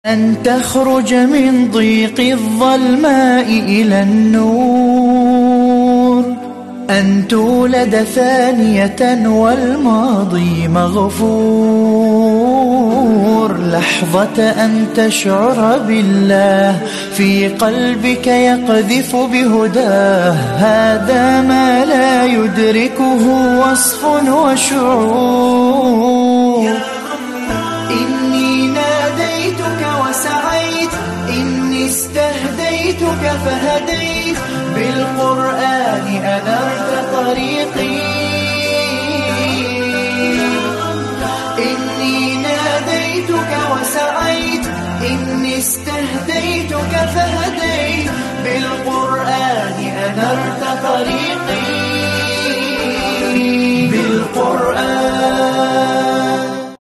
أن تخرج من ضيق الظلماء إلى النور، أن تولد ثانية والماضي مغفور، لحظة أن تشعر بالله في قلبك يقذف بهداه، هذا ما لا يدركه وصف وشعور. إني ناديتك وسعيت، إني استهديتك فهديت، بالقرآن أنرت طريقي. إني ناديتك وسعيت، إني استهديتك فهديت، بالقرآن أنرت طريقي.